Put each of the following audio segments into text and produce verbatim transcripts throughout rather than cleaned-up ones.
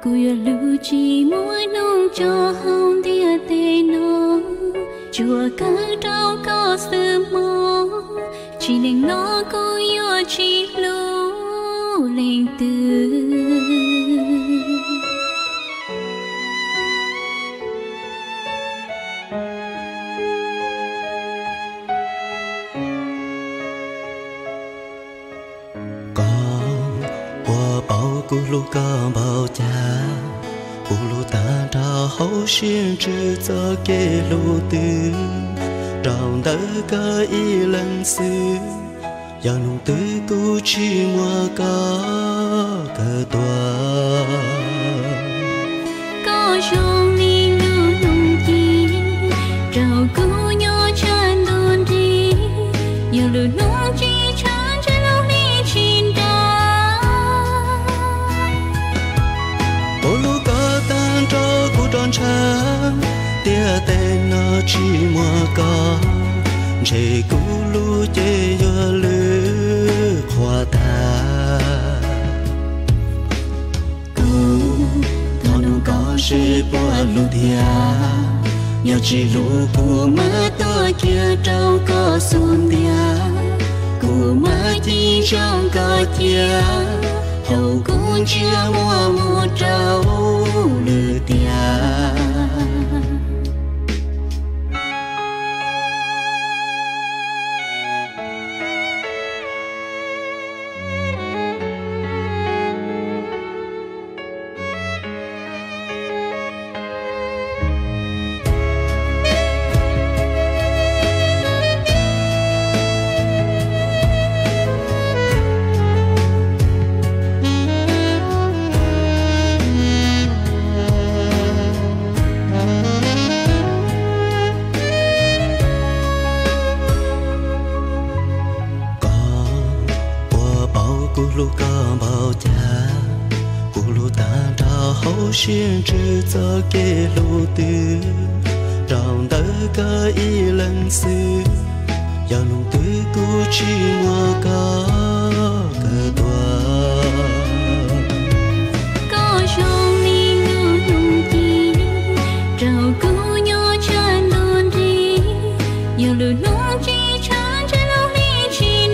Cùi lưu chỉ mỗi nông cho hông tia tê nó chùa cá trao có sự mơ chỉ nên nó có yêu chỉ lưu lên từ cú lu ca bao cha cú lu ta trao hậu xin chữ cho kê lu tư trong đời ca y lần xưa yang nung tư cú chi mua ca cờ tòa có trong đi lưu nung chi trao cú nhỏ chân đồn đi yêu lưu nung chi chân chân lâu đi chín tròn trắng tia tên nó chỉ mua có chỉ cũ lu chế yo lư hoa ta cũ thọ nó có sự bỏ lu thia nhớ chỉ lu của má tôi kia trâu có xuân tia của má chỉ trong có chia hậu cũng chưa mua mua trâu lư tia lu ca bao cha cú lu ta trao hậu xin chữ cho kê lu tư trong đời ca y lần xưa yang nung tư cú chi mua ca cờ tòa có trong đi lưu nung chi trao cú nhỏ chân đồn đi yêu lưu nung chi chân chân lâu đi chín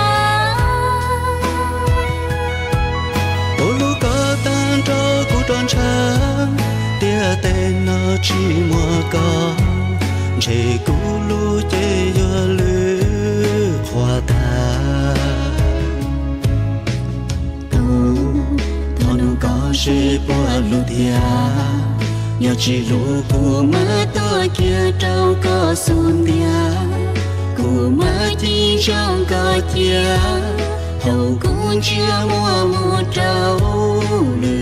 tròn trắng tia tên nó chỉ mua có chỉ cũ lu chế yo lư hoa ta cũ thọ nó có sự bỏ lu thia nhớ chỉ lu của má tôi kia trâu có xuân tia của má chỉ trong có chia hậu cũng chưa mua mua trâu lư